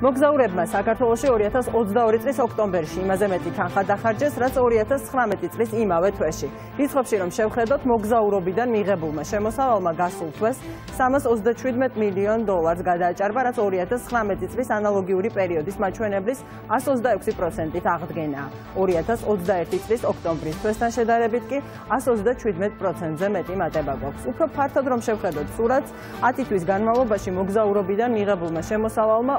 მოგზაურებმა საქართველოში 2022 წლის ოქტომბერში იმაზე მეტი თანხა დახარჯეს, რაც 2019 წლის იმავე თვეში. რიცხვებში რომ შევხედოთ, მოგზაურობიდან მიღებულმა შემოსავალმა გასულ თვეს $327 მილიონ გადააჭარბა, რაც 2019 წლის ანალოგიური პერიოდის მაჩვენებლის 126%-ით აღდგენაა. 2021 წლის ოქტომბრის თვესთან შედარებით კი 127%-ზე მეტი მატება გვაქვს. უფრო ფართოდ რომ შევხედოთ სურათს, 10 თვის განმავლობაში მოგზაურობიდან მიღებულმა შემოსავალმა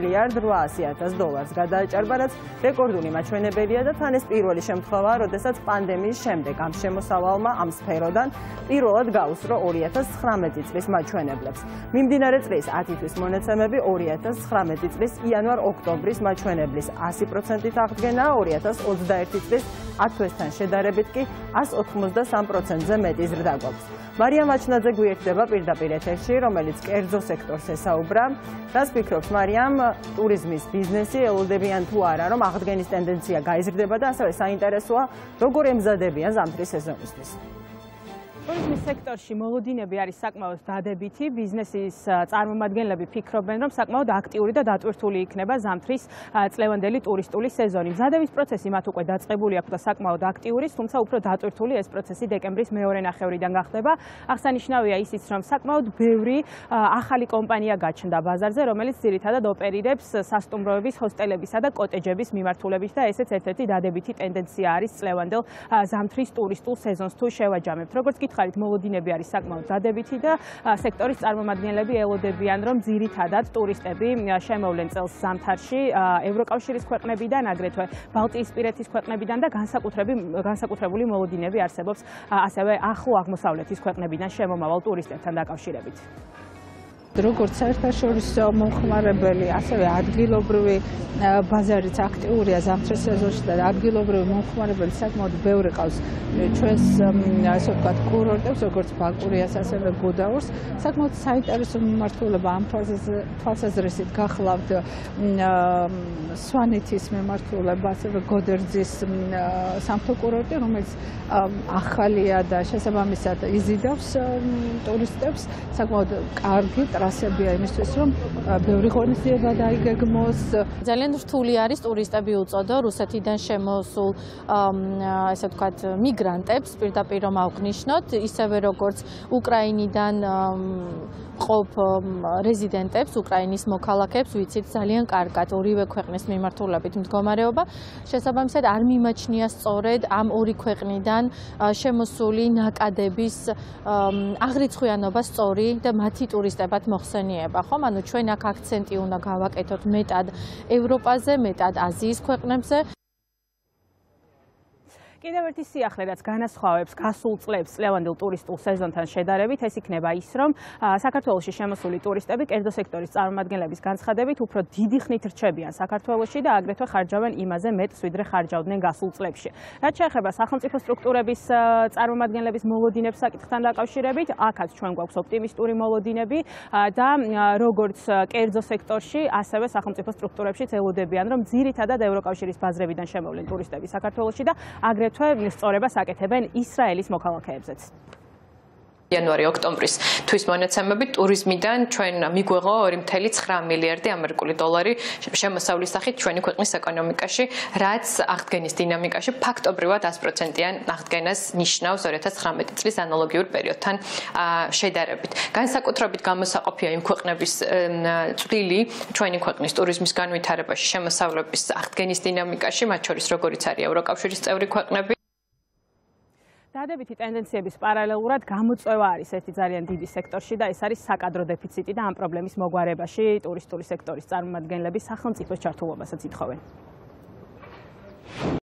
$2,800,000 გადააჭარბა, რაც რეკორდული მაჩვენებელია და თან ეს პირველი შემთხვევაა, როდესაც პანდემიის შემდეგ ამ შემოსავალმა ამ სფეროდან პირველად გაუსწრო 2019 წლის მაჩვენებლებს. მიმდინარე წლის 10 თვის მონაცემები 2019 წლის იანვარ-ოქტომბრის მაჩვენებლის 100%-ით აღდგენაა, 2021 წლის 10 თვესთან შედარებით კი 183%-ზე მეტი ზრდა გვაქვს. მარიამ აჩნაძე გვერდება პირდაპირ ეთერში, რომელიც კერძო სექტორს ესაუბრა. რას ფიქრობს მარიამ, ტურიზმის ბიზნესი ელოდებიან თუ არა, რომ აღდგენის ტენდენცია გაიზრდება და ასევე საინტერესოა, როგორ ემზადებიან ზამთრის სეზონისთვის. ტურიზმის სექტორში მოლოდინები არის საკმაოდ დადებითი. ბიზნესის წარმომადგენლები ფიქრობენ, რომ საკმაოდ აქტიური და დატვირთული იქნება ზამთრის წლევანდელი ტურისტული სეზონი. მზადების პროცესი მათ უკვე დაწყებული აქვს და საკმაოდ აქტიური, თუმცა უფრო დატვირთული ეს პროცესი დეკემბრის მეორე ნახევრიდან გახდება. აღსანიშნავია ისიც, რომ საკმაოდ ბევრი ახალი კომპანია გაჩნდა ბაზარზე, რომელიც ძირითადად ოპერირებს სასტუმროების, ჰოსტელებისა და კოტეჯების მიმართულებით და ესეც ერთ-ერთი დადებითი ტენდენცია არის წლევანდელ ზამთრის ტურისტულ სეზონს თუ შევაჯამებთ. როგორც მოლოდინები არის საკმაოდ დადებითი და სექტორის წარმომადგენლები ელოდებიან, რომ ძირითადად ტურისტები შემოვლენ წელს ზამთარში ევროკავშირის ქვეყნებიდან, აგრეთვე ბალტიისპირეთის ქვეყნებიდან და განსაკუთრებული მოლოდინები არსებობს ასევე ახლო აღმოსავლეთის ქვეყნებიდან შემომავალ ტურისტებთან დაკავშირებით. როგორც საერთაშორისო მომხმარებელი, ასევე ადგილობრივი ბაზარიც აქტიურია ზამთრის სეზონში და ადგილობრივი მომხმარებელი საკმაოდ ბევრი ყავს ჩვენს ასე ვთქვათ კურორტებს, როგორც ბაკურიას, ასევე გუდაურს. საკმაოდ საინტერესო მიმართულება ამ თვალსაზრისით გახლავთ სვანეთის მიმართულება, ასევე გოდერძის სამთო კურორტი, რომელიც ახალია და შესაბამისად იზიდავს ტურისტებს. საკმაოდ კარგი ტრასებია იმისთვის, რომ ბევრი ღონისძიება დაიგეგმოს. ძალიან რთული არის ტურისტები უწოდო რუსეთიდან შემოსულ ასე ვთქვათ მიგრანტებს პირდაპირ რომ ავღნიშნოთ, ისევე როგორც უკრაინიდან ყოფ რეზიდენტებს, უკრაინის მოქალაქეებს, ვიცით ძალიან კარგად ორივე ქვეყნის მიმართულებით მდგომარეობა. შესაბამისად არ მიმაჩნია სწორედ ამ ორი ქვეყნიდან შემოსული ნაკადების აღრიცხვიანობა სწორი და მათი ტურისტებად მოხსენიება, ხომ? ანუ ჩვენ აქ აქცენტი უნდა გავაკეთოთ მეტად ევროპაზე, მეტად აზიის ქვეყნებზე. კიდევ ერთი სიახლე, რაც განასხვავებს გასულ წლებს წლევანდელ ტურისტულ სეზონთან შედარებით, ეს იქნება ის, რომ საქართველოში შემოსული ტურისტები კერძო სექტორის წარმომადგენლების განცხადებით უფრო დიდი ხნით რჩებიან საქართველოში და აგრეთვე ხარჯავენ იმაზე მეტს, ვიდრე ხარჯავდნენ გასულ წლებში. რაც შეეხება სახელმწიფო სტრუქტურების წარმომადგენლების მოლოდინებს საკითხთან დაკავშირებით, აქაც ჩვენ გვაქვს ოპტიმისტური მოლოდინები და როგორც კერძო სექტორში, ასევე სახელმწიფო სტრუქტურებშიც ელოდებიან, რომ ძირითადად ევროკავშირის ბაზრებიდან შემოვლენ ტურისტები საქართველოში და აგრეთვე სწორებას აკეთებენ ისრაელის მოქალაქეებზეც. იანვარი-ოქტომბრის თვის მონაცემებით ტურიზმიდან ჩვენ მიგვეღო 2,9 მილიარდი ამერიკული დოლარი შემოსავლის სახით ჩვენი ქვეყნის ეკონომიკაში, რაც აღდგენის დინამიკაში ფაქტობრივად 100%-იან აღდგენას ნიშნავს 2019 წლის ანალოგიურ პერიოდთან შედარებით. განსაკუთრებით გამოსაყოფია იმ ქვეყნების წვლილი ჩვენი ქვეყნის ტურიზმის განვითარებაში შემოსავლების აღდგენის დინამიკაში, მათ შორის როგორიც არის ევროკავშირის წევრი ქვეყნები. დადებითი ტენდენციების პარალელურად გამოწვევა არის ერთი ძალიან დიდი სექტორში და ეს არის საკადრო დეფიციტი და ამ პრობლემის მოგვარებაში ტურისტული სექტორის წარმომადგენლები სახელმწიფოს ჩართულობასაც ითხოვენ.